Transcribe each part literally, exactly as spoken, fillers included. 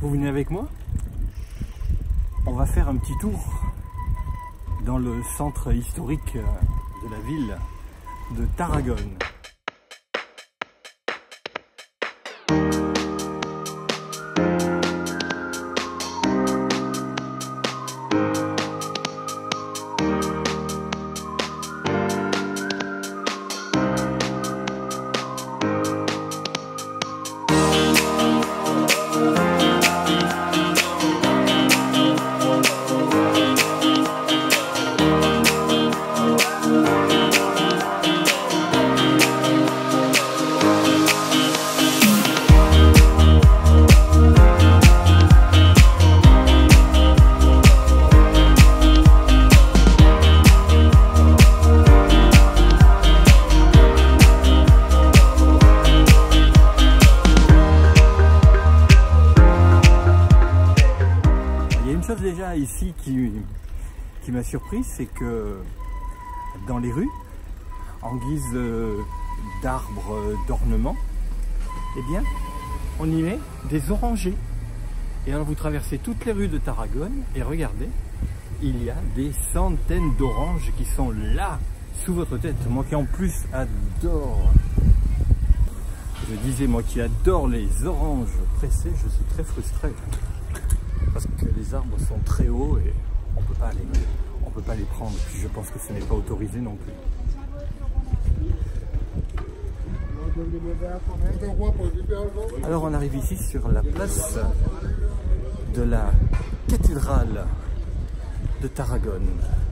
Vous venez avec moi? On va faire un petit tour dans le centre historique de la ville de Tarragone. Déjà ici qui, qui m'a surpris, c'est que dans les rues, en guise d'arbres d'ornement, eh bien, on y met des orangers. Et alors vous traversez toutes les rues de Tarragone et regardez, il y a des centaines d'oranges qui sont là, sous votre tête. Moi qui en plus adore, je disais moi qui adore les oranges pressées, je suis très frustré. Parce que les arbres sont très hauts et on peut pas les, on peut pas les prendre. Puis je pense que ce n'est pas autorisé non plus. Alors on arrive ici sur la place de la cathédrale de Tarragone.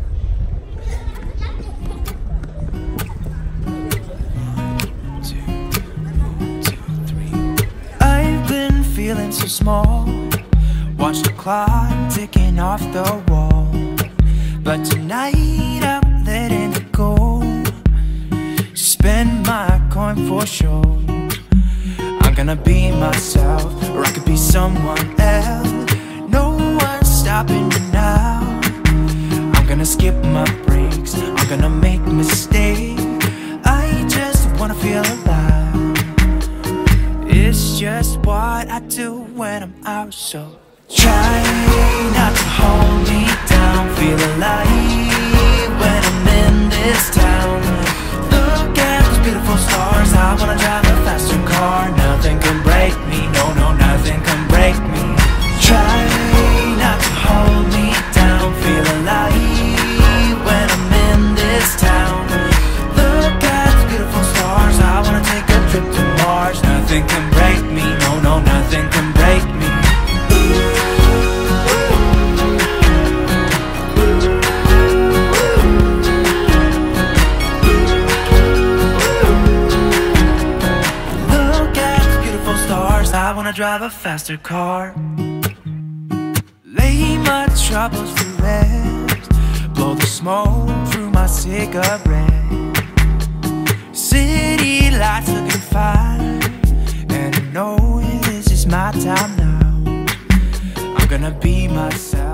I've been feeling so small. Watch the clock ticking off the wall. But tonight I'm letting it go. Spend my coin for sure. I'm gonna be myself, or I could be someone else. No one's stopping me now. I'm gonna skip my breaks, I'm gonna make mistakes. I just wanna feel alive. It's just what I do when I'm out, so try not to hold me down. Feel alive when I'm in this town. Look at those beautiful stars. I wanna drive a faster car. Nothing can break me. No, no, nothing can break me. Try not to hold me down. Feel alive when I'm in this town. Look at those beautiful stars. I wanna take a trip to Mars. Nothing can break me. No, no, nothing can break me. I wanna drive a faster car. Lay my troubles to rest. Blow the smoke through my cigarette. City lights looking fine, and I know this is my time now. I'm gonna be myself.